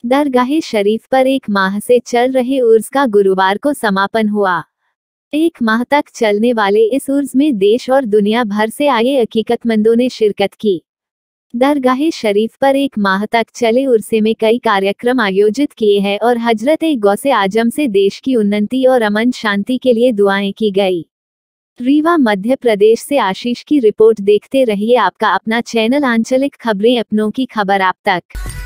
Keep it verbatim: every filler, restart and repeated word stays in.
दरगाह शरीफ पर एक माह से चल रहे उर्स का गुरुवार को समापन हुआ। एक माह तक चलने वाले इस उर्स में देश और दुनिया भर से आए अकीकतमंदों ने शिरकत की। दरगाह शरीफ पर एक माह तक चले उर्से में कई कार्यक्रम आयोजित किए हैं और हजरत गौसे आजम से देश की उन्नति और अमन शांति के लिए दुआएं की गई। रीवा मध्य प्रदेश से आशीष की रिपोर्ट। देखते रहिए आपका अपना चैनल आंचलिक खबरें, अपनों की खबर आप तक।